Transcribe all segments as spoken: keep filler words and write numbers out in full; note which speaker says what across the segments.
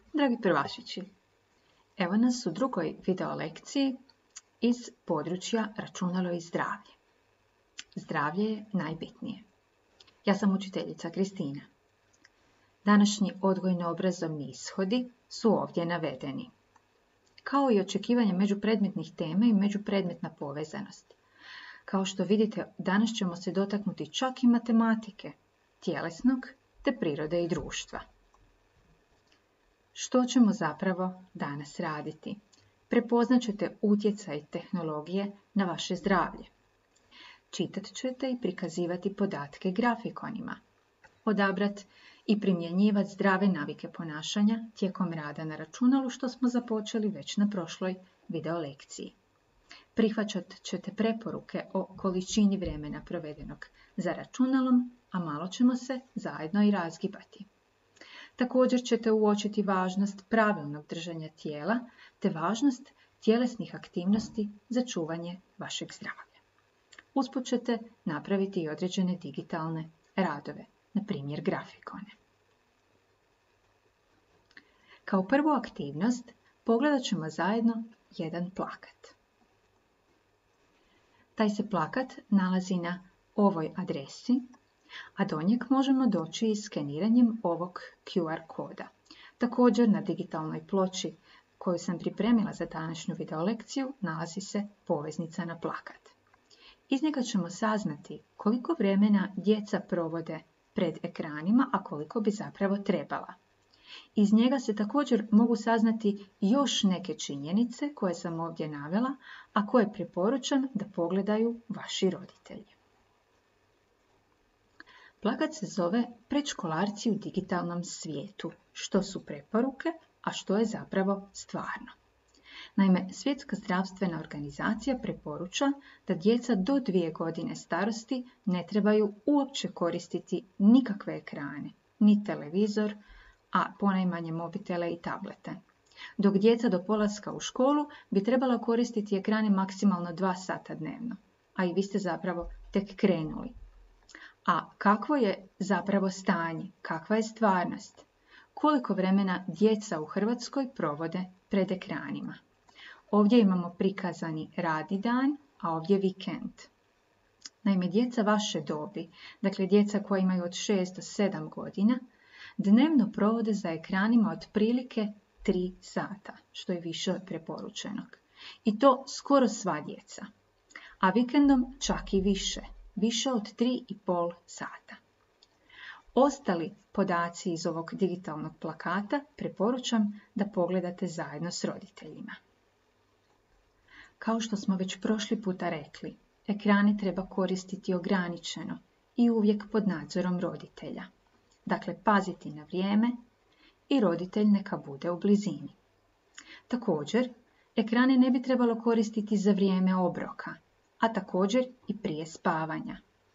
Speaker 1: Dragi prvašići, evo nas u drugoj video lekciji iz područja računalo i zdravlje. Zdravlje je najbitnije. Ja sam učiteljica Kristina. Današnji odgojno-obrazovni ishodi su ovdje navedeni, kao i očekivanje međupredmetnih tema i međupredmetna povezanost. Kao što vidite, danas ćemo se dotaknuti čak i matematike, tjelesnog te prirode i društva. Što ćemo zapravo danas raditi? Prepoznat ćete utjecaj tehnologije na vaše zdravlje. Čitat ćete i prikazivati podatke grafikonima. Odabrat i primjenjivati zdrave navike ponašanja tijekom rada na računalu, što smo započeli već na prošloj video lekciji. Prihvaćat ćete preporuke o količini vremena provedenog za računalom, a malo ćemo se zajedno i razgibati. Također ćete uočiti važnost pravilnog držanja tijela te važnost tjelesnih aktivnosti za čuvanje vašeg zdravlja. Usput ćete napraviti i određene digitalne radove, na primjer grafikone. Kao prvu aktivnost pogledat ćemo zajedno jedan plakat. Taj se plakat nalazi na ovoj adresi, a do njeg možemo doći i skeniranjem ovog Q R koda. Također na digitalnoj ploči koju sam pripremila za današnju video lekciju nalazi se poveznica na plakat. Iz njega ćemo saznati koliko vremena djeca provode pred ekranima, a koliko bi zapravo trebala. Iz njega se također mogu saznati još neke činjenice koje sam ovdje navela, a koje preporučam da pogledaju vaši roditelji. Plakat se zove Predškolarci u digitalnom svijetu. Što su preporuke, a što je zapravo stvarno. Naime, Svjetska zdravstvena organizacija preporuča da djeca do dvije godine starosti ne trebaju uopće koristiti nikakve ekrane, ni televizor, a ponajmanje mobitele i tablete. Dok djeca do polaska u školu bi trebala koristiti ekrane maksimalno dva sata dnevno, a i vi ste zapravo tek krenuli. A kakvo je zapravo stanje, kakva je stvarnost? Koliko vremena djeca u Hrvatskoj provode pred ekranima? Ovdje imamo prikazani radni dan, a ovdje vikend. Naime, djeca vaše dobi, dakle djeca koja imaju od šest do sedam godina, dnevno provode za ekranima otprilike tri sata, što je više od preporučenog. I to skoro sva djeca. A vikendom čak i više, više od tri i pol sata. Ostali podaci iz ovog digitalnog plakata preporučam da pogledate zajedno s roditeljima. Kao što smo već prošli puta rekli, ekrane treba koristiti ograničeno i uvijek pod nadzorom roditelja. Dakle, paziti na vrijeme i roditelj neka bude u blizini. Također, ekrane ne bi trebalo koristiti za vrijeme obroka, a također i prije spavanja.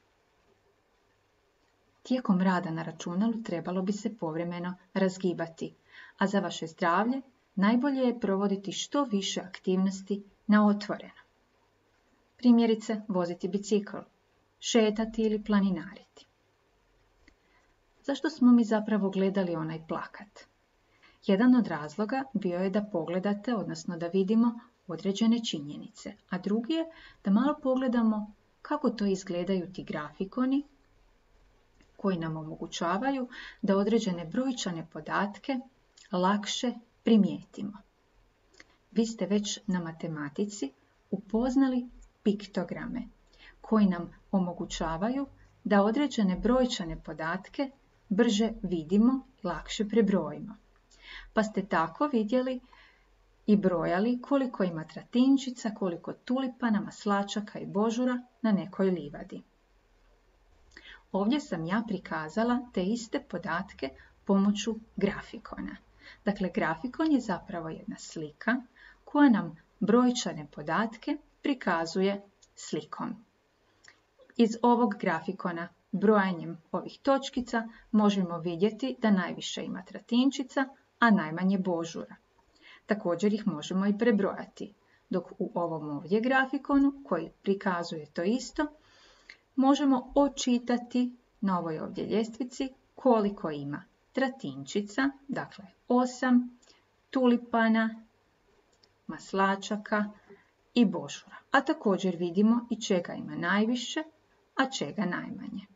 Speaker 1: Tijekom rada na računalu trebalo bi se povremeno razgibati, a za vaše zdravlje najbolje je provoditi što više aktivnosti na otvoreno. Primjerice, voziti bicikl, šetati ili planinariti. Zašto smo mi zapravo gledali onaj plakat? Jedan od razloga bio je da pogledate, odnosno da vidimo određene činjenice, a drugi je da malo pogledamo kako to izgledaju ti grafikoni koji nam omogućavaju da određene brojčane podatke lakše primijetimo. Vi ste već na matematici upoznali piktograme koji nam omogućavaju da određene brojčane podatke brže vidimo i lakše prebrojimo. Pa ste tako vidjeli i brojali koliko ima tratinčica, koliko tulipana, maslačaka i božura na nekoj livadi. Ovdje sam ja prikazala te iste podatke pomoću grafikona. Dakle, grafikon je zapravo jedna slika koja nam brojčane podatke prikazuje slikom. Iz ovog grafikona brojanjem ovih točkica možemo vidjeti da najviše ima tratinčica, a najmanje božura. Također ih možemo i prebrojati, dok u ovom ovdje grafikonu koji prikazuje to isto, možemo očitati na ovoj ovdje ljestvici koliko ima tratinčica, dakle osam, tulipana, maslačaka i božura. A također vidimo i čega ima najviše, a čega najmanje.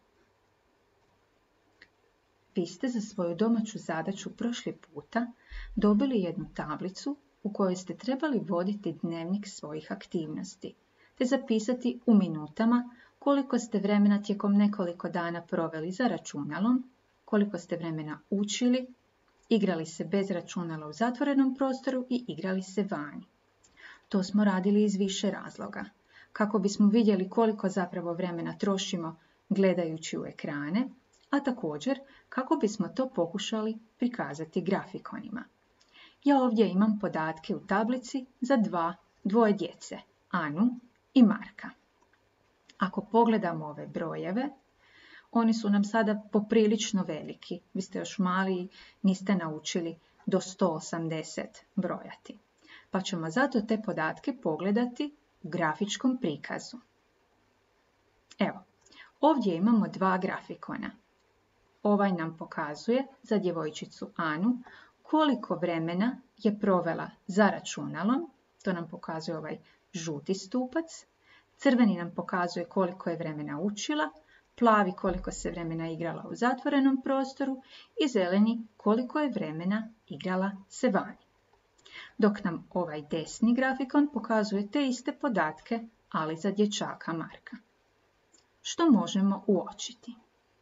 Speaker 1: Vi ste za svoju domaću zadaću prošli puta dobili jednu tablicu u kojoj ste trebali voditi dnevnik svojih aktivnosti, te zapisati u minutama koliko ste vremena tijekom nekoliko dana proveli za računalom, koliko ste vremena učili, igrali se bez računala u zatvorenom prostoru i igrali se vani. To smo radili iz više razloga. Kako bismo vidjeli koliko zapravo vremena trošimo gledajući u ekrane, a također kako bismo to pokušali prikazati grafikonima. Ja ovdje imam podatke u tablici za dva, dvoje djece, Anu i Marka. Ako pogledamo ove brojeve, oni su nam sada poprilično veliki. Vi ste još mali, niste naučili do sto osamdeset brojati. Pa ćemo zato te podatke pogledati u grafičkom prikazu. Evo, ovdje imamo dva grafikona. Ovaj nam pokazuje za djevojčicu Anu koliko vremena je provela za računalom, to nam pokazuje ovaj žuti stupac, crveni nam pokazuje koliko je vremena učila, plavi koliko se vremena igrala u zatvorenom prostoru i zeleni koliko je vremena igrala se vani. Dok nam ovaj desni grafikon pokazuje te iste podatke, ali za dječaka Marka. Što možemo uočiti?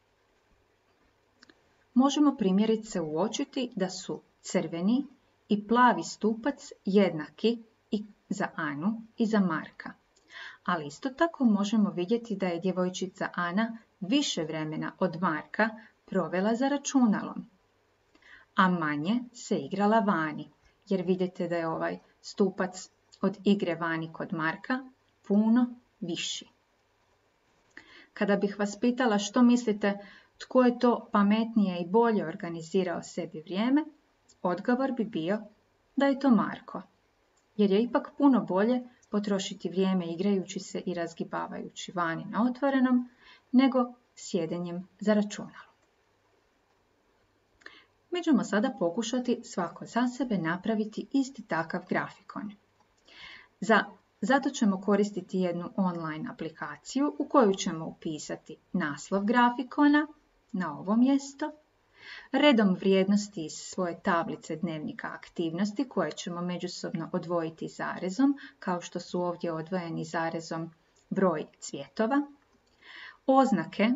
Speaker 1: Možemo primjerice uočiti da su crveni i plavi stupac jednaki i za Anu i za Marka. Ali isto tako možemo vidjeti da je djevojčica Ana više vremena od Marka provela za računalom, a manje se igrala vani, jer vidite da je ovaj stupac od igre vani kod Marka puno viši. Kada bih vas pitala što mislite tko je to pametnije i bolje organizirao sebi vrijeme, odgovor bi bio da je to Marko, jer je ipak puno bolje potrošiti vrijeme igrajući se i razgibavajući vani na otvorenom, nego sjedenjem za računalom. Mi ćemo sada pokušati svako za sebe napraviti isti takav grafikon. Za, zato ćemo koristiti jednu online aplikaciju u koju ćemo upisati naslov grafikona na ovo mjesto, redom vrijednosti iz svoje tablice dnevnika aktivnosti koje ćemo međusobno odvojiti zarezom, kao što su ovdje odvojeni zarezom broj cvjetova, oznake,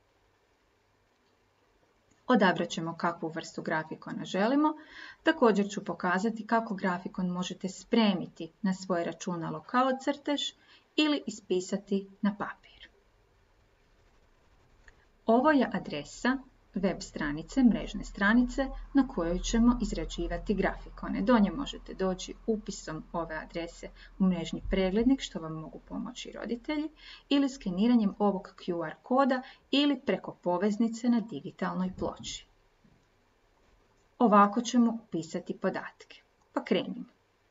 Speaker 1: odabrat ćemo kakvu vrstu grafikona želimo. Također ću pokazati kako grafikon možete spremiti na svoje računalo kao crtež ili ispisati na papir. Ovo je adresa web stranice, mrežne stranice na kojoj ćemo izrađivati grafikone. Do nje možete doći upisom ove adrese u mrežni preglednik, što vam mogu pomoći roditelji, ili skeniranjem ovog Q R koda ili preko poveznice na digitalnoj ploči. Ovako ćemo upisati podatke. Pa krenimo.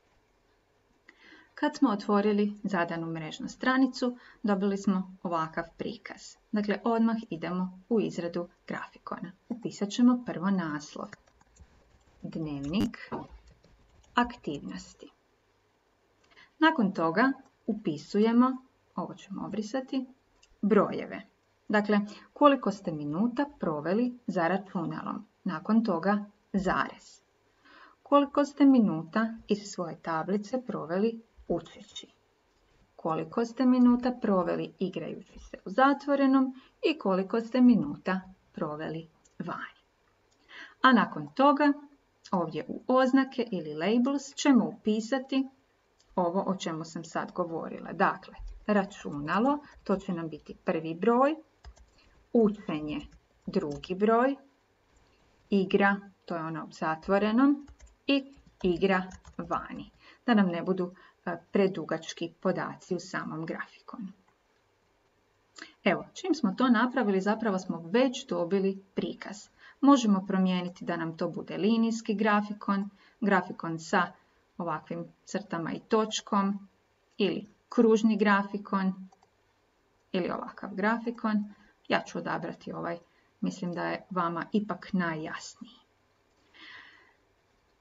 Speaker 1: Kad smo otvorili zadanu mrežnu stranicu, dobili smo ovakav prikaz. Dakle, odmah idemo u izradu grafikona. Upisat ćemo prvo naslov. Dnevnik aktivnosti. Nakon toga upisujemo, ovo ćemo obrisati, brojeve. Dakle, koliko ste minuta proveli za računalom. Nakon toga zarez. Koliko ste minuta iz svoje tablice proveli učeći. Koliko ste minuta proveli igrajući se u zatvorenom i koliko ste minuta proveli vani. A nakon toga, ovdje u oznake ili labels ćemo upisati ovo o čemu sam sad govorila. Dakle, računalo, to će nam biti prvi broj, učenje drugi broj, igra, to je ono u zatvorenom, i igra vani. Da nam ne budu predugački podaci u samom grafikonu. Evo, čim smo to napravili, zapravo smo već dobili prikaz. Možemo promijeniti da nam to bude linijski grafikon, grafikon sa ovakvim crtama i točkom, ili kružni grafikon, ili ovakav grafikon. Ja ću odabrati ovaj, mislim da je vama ipak najjasniji.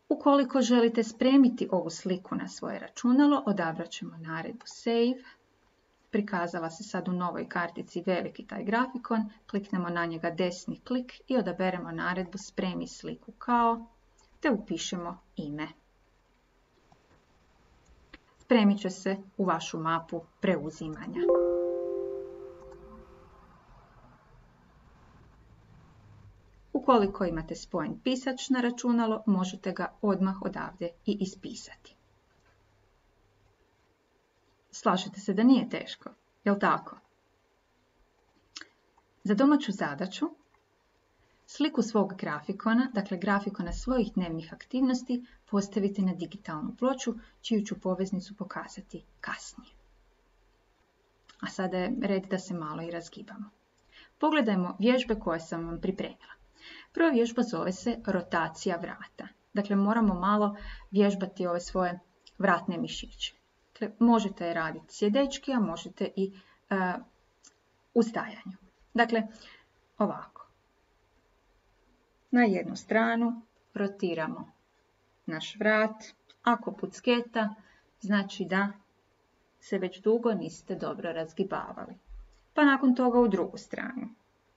Speaker 1: Ukoliko želite spremiti ovu sliku na svoje računalo, odabrat ćemo naredbu Save. Prikazala se sad u novoj kartici veliki taj grafikon, kliknemo na njega desni klik i odaberemo naredbu Spremi sliku kao, te upišemo ime. Spremit će se u vašu mapu preuzimanja. Ukoliko imate spojen pisač na računalo, možete ga odmah odavde i ispisati. Slažete se da nije teško, jel' tako? Za domaću zadaću, sliku svog grafikona, dakle grafikona svojih dnevnih aktivnosti, postavite na digitalnu ploču, čiju ću poveznicu pokazati kasnije. A sada je red da se malo i razgibamo. Pogledajmo vježbe koje sam vam pripremila. Prva vježba zove se rotacija vrata. Dakle, moramo malo vježbati ove svoje vratne mišiće. Dakle, možete je raditi sjedečki, a možete i uh, u stajanju. Dakle, ovako. Na jednu stranu rotiramo naš vrat. Ako pucketa, znači da se već dugo niste dobro razgibavali. Pa nakon toga u drugu stranu.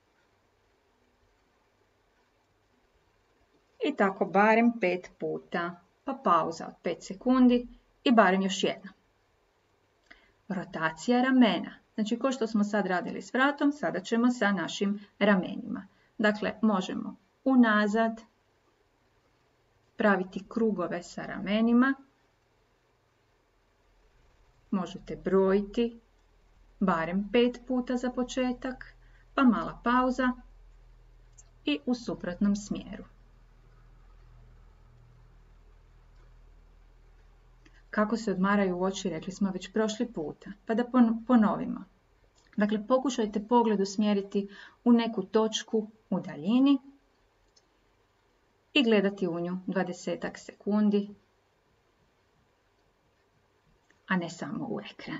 Speaker 1: I tako barem pet puta, pa pauza od pet sekundi i barem još jedna. Rotacija ramena. Znači, ko što smo sad radili s vratom, sada ćemo sa našim ramenima. Dakle, možemo unazad praviti krugove sa ramenima. Možete brojiti barem pet puta za početak, pa mala pauza i u suprotnom smjeru. Kako se odmaraju oči, rekli smo već prošli puta, pa da ponovimo. Dakle, pokušajte pogled usmjeriti u neku točku u daljini i gledati u nju dvadesetak sekundi, a ne samo u ekran.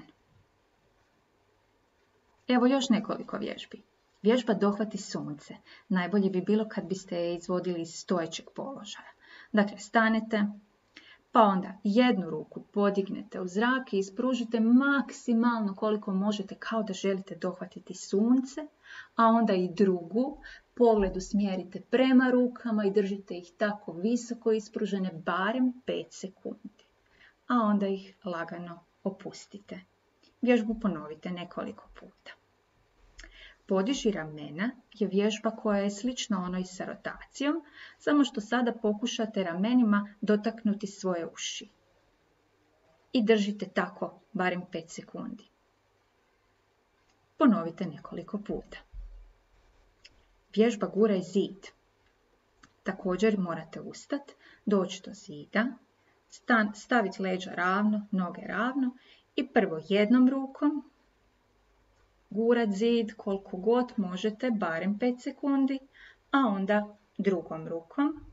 Speaker 1: Evo još nekoliko vježbi. Vježba dohvati sunce. Najbolje bi bilo kad biste je izvodili iz stojećeg položaja. Dakle, stanete, pa onda jednu ruku podignete u zrak i ispružite maksimalno koliko možete, kao da želite dohvatiti sunce, a onda i drugu, pogled usmjerite prema rukama i držite ih tako visoko ispružene barem pet sekundi, a onda ih lagano opustite. Vježbu ponovite nekoliko puta. Podiži ramena je vježba koja je slična onoj sa rotacijom, samo što sada pokušate ramenima dotaknuti svoje uši. I držite tako barem pet sekundi. Ponovite nekoliko puta. Vježba guraj zid. Također morate ustati, doći do zida, staviti leđa ravno, noge ravno i prvo jednom rukom gurat zid koliko god možete, barem pet sekundi, a onda drugom rukom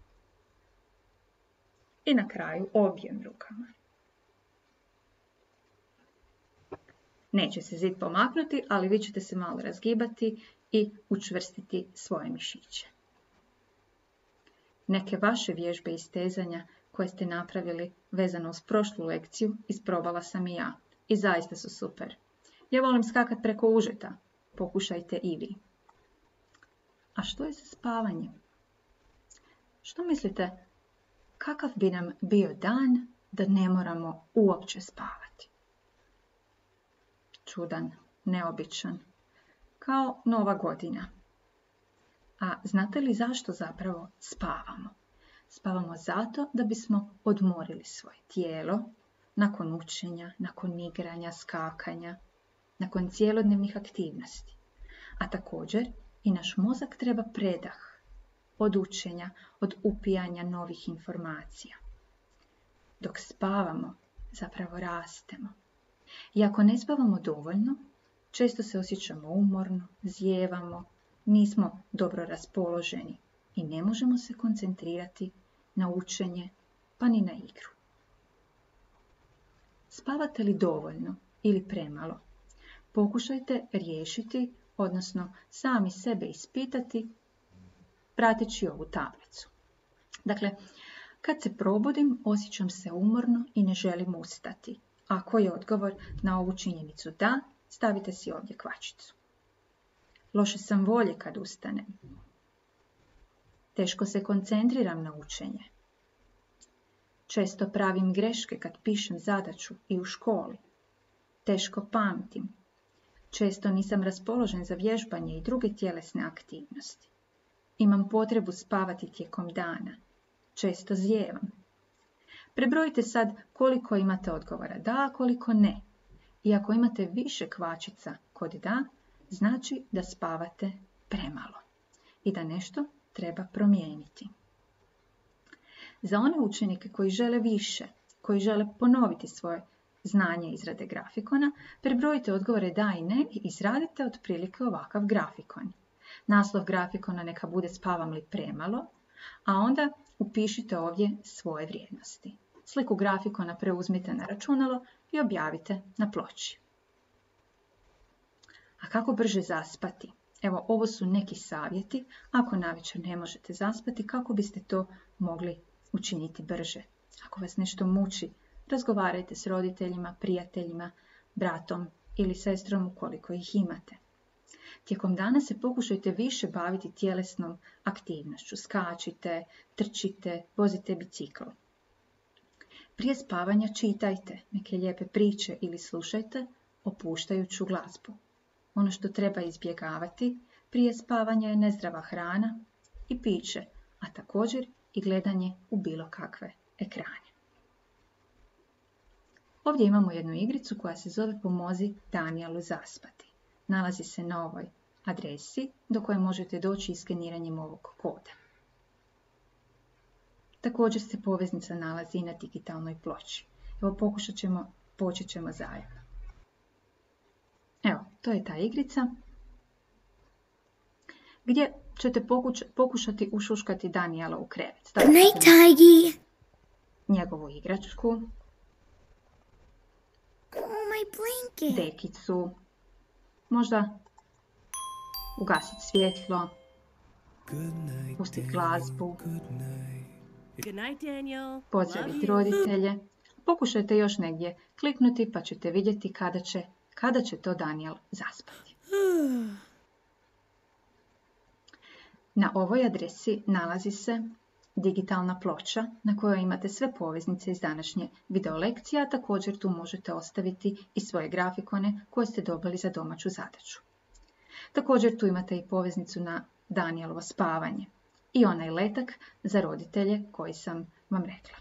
Speaker 1: i na kraju objem rukama. Neće se zid pomaknuti, ali vi ćete se malo razgibati i učvrstiti svoje mišiće. Neke vaše vježbe istezanja koje ste napravili vezano uz prošlu lekciju isprobala sam i ja i zaista su super. Ja volim skakati preko užeta. Pokušajte i vi. A što je sa spavanjem? Što mislite, kakav bi nam bio dan da ne moramo uopće spavati? Čudan, neobičan, kao nova godina. A znate li zašto zapravo spavamo? Spavamo zato da bismo odmorili svoje tijelo nakon učenja, nakon igranja, skakanja, nakon cijelodnevnih aktivnosti. A također i naš mozak treba predah od učenja, od upijanja novih informacija. Dok spavamo, zapravo rastemo. I ako ne spavamo dovoljno, često se osjećamo umorno, zijevamo, nismo dobro raspoloženi i ne možemo se koncentrirati na učenje, pa ni na igru. Spavate li dovoljno ili premalo? Pokušajte riješiti, odnosno sami sebe ispitati prateći ovu tablicu. Dakle, Kad se probudim, osjećam se umorno i ne želim ustati. Ako je odgovor na ovu činjenicu da, stavite si ovdje kvačicu. Loše sam volje kad ustanem. Teško se koncentriram na učenje. Često pravim greške kad pišem zadaću i u školi. Teško pamtim. Često nisam raspoložen za vježbanje i druge tjelesne aktivnosti. Imam potrebu spavati tijekom dana. Često zijevam. Prebrojite sad koliko imate odgovora da, a koliko ne. I ako imate više kvačica kod da, znači da spavate premalo i da nešto treba promijeniti. Za one učenike koji žele više, koji žele ponoviti svoje znanje izrade grafikona, prebrojite odgovore da i ne i izradite otprilike ovakav grafikon. Naslov grafikona neka bude spavam li premalo, a onda upišite ovdje svoje vrijednosti. Sliku grafikona preuzmite na računalo i objavite na ploči. A kako brže zaspati? Evo, ovo su neki savjeti. Ako navečer ne možete zaspati, kako biste to mogli učiniti brže? Ako vas nešto muči, razgovarajte s roditeljima, prijateljima, bratom ili sestrom ukoliko ih imate. Tijekom dana se pokušajte više baviti tjelesnom aktivnošću. Skačite, trčite, vozite bicikl. Prije spavanja čitajte neke lijepe priče ili slušajte opuštajuću glazbu. Ono što treba izbjegavati prije spavanja je nezdrava hrana i piće, a također i gledanje u bilo kakve ekrane. Ovdje imamo jednu igricu koja se zove Pomozi Danielu zaspati. Nalazi se na ovoj adresi do koje možete doći iskeniranjem ovog koda. Također se poveznica nalazi i na digitalnoj ploči. Evo, pokušat ćemo, počet ćemo zajedno. Evo, to je ta igrica gdje ćete pokuš, pokušati ušuškati Daniela u krevet.
Speaker 2: Good night, Tiggy.
Speaker 1: Njegovu igračku,
Speaker 2: Oh, my blanket.
Speaker 1: dekicu, možda ugasiti svjetlo, pustiti glazbu,
Speaker 3: Good night, Daniel.
Speaker 1: pozdraviti
Speaker 3: Love you.
Speaker 1: roditelje. Pokušajte još negdje kliknuti pa ćete vidjeti kada će, kada će to Daniel zaspati. Na ovoj adresi nalazi se digitalna ploča na kojoj imate sve poveznice iz današnje video lekcije, a također tu možete ostaviti i svoje grafikone koje ste dobili za domaću zadaću. Također tu imate i poveznicu na Danielovo spavanje i onaj letak za roditelje koji sam vam rekla.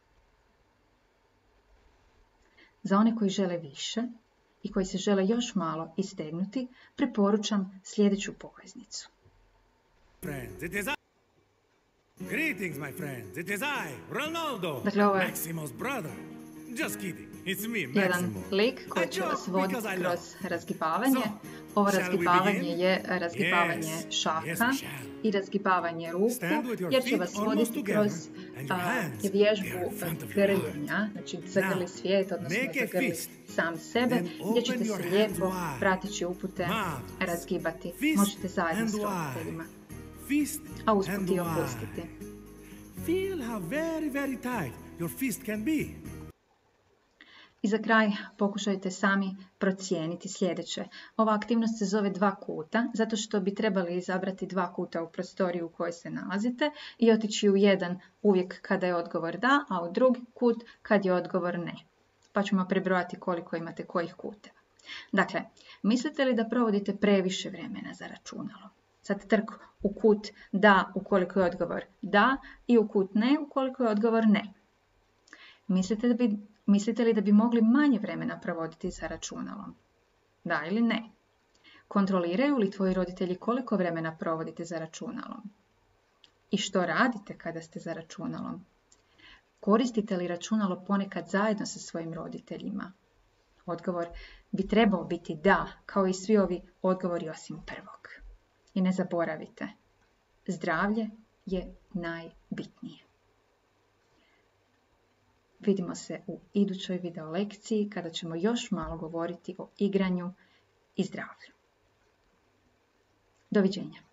Speaker 1: Za one koji žele više i koji se žele još malo istegnuti, preporučam sljedeću poveznicu.
Speaker 4: Friends, it is I. Greetings, my friends. It is I, Ronaldo,
Speaker 1: Dakle, ovo je
Speaker 4: Maximo's brother. Just kidding. It's me,
Speaker 1: jedan
Speaker 4: Maximo.
Speaker 1: lik koji će vas voditi kroz razgibavanje. Ovo razgibavanje je razgibavanje šaka i razgibavanje ruku, jer će vas voditi kroz a, vježbu grljenja, znači zagrli svijet, odnosno zagrli sam sebe, gdje ćete se lijepo prateći upute razgibati. Možete zajedno s roditeljima,
Speaker 4: Fist
Speaker 1: a
Speaker 4: and
Speaker 1: usput i
Speaker 4: wide.
Speaker 1: opustiti.
Speaker 4: Feel how very, very tight your fist can be.
Speaker 1: I za kraj pokušajte sami procijeniti sljedeće. Ova aktivnost se zove dva kuta, zato što bi trebali izabrati dva kuta u prostoriju u kojoj se nalazite i otići u jedan uvijek kada je odgovor da, a u drugi kut kad je odgovor ne. Pa ćemo prebrojati koliko imate kojih kuteva. Dakle, mislite li da provodite previše vremena za računalo? Sad trk u kut da ukoliko je odgovor da i u kut ne ukoliko je odgovor ne. Mislite da bi Mislite li da bi mogli manje vremena provoditi za računalom? Da ili ne? Kontroliraju li tvoji roditelji koliko vremena provodite za računalom? I što radite kada ste za računalom? Koristite li računalo ponekad zajedno sa svojim roditeljima? Odgovor bi trebao biti da, kao i svi ovi odgovori osim prvog. I ne zaboravite, zdravlje je najbitnije. Vidimo se u idućoj video lekciji kada ćemo još malo govoriti o igranju i zdravlju. Doviđenja.